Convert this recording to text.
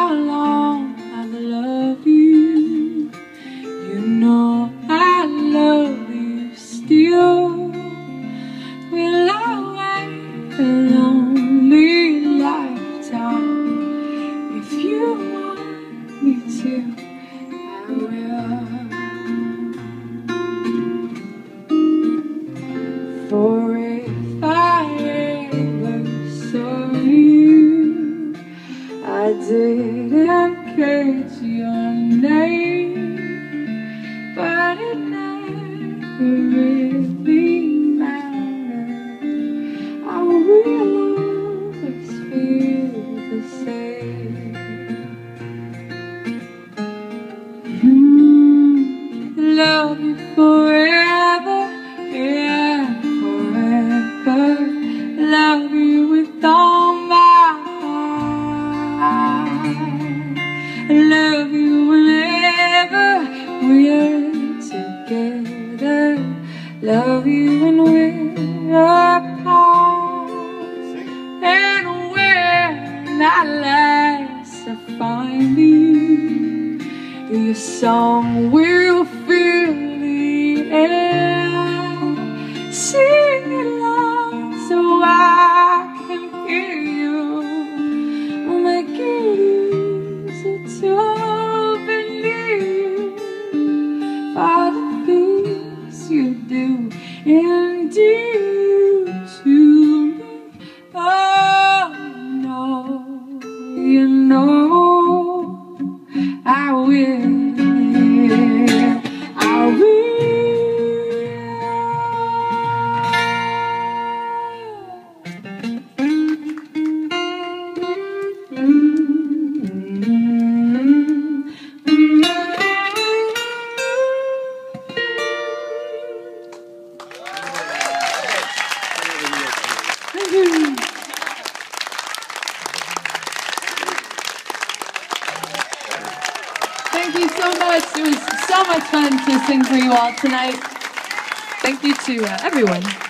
how long I've loved you. You know I love you still. Will I wait a lonely lifetime? If you want me to, I will. For if I ever saw you, I didn't catch your name, but it never really mattered. I will always feel the same. Love you forever, yeah, forever. Love you with all my heart. Love you whenever we're together. Love you when we're apart. And when at last I find you, your song will fill the air. Sing it loud so I can hear you. Make it easy to believe for the things you do and do to me. Oh, you know I will. Thank you so much. It was so much fun to sing for you all tonight. Thank you to everyone.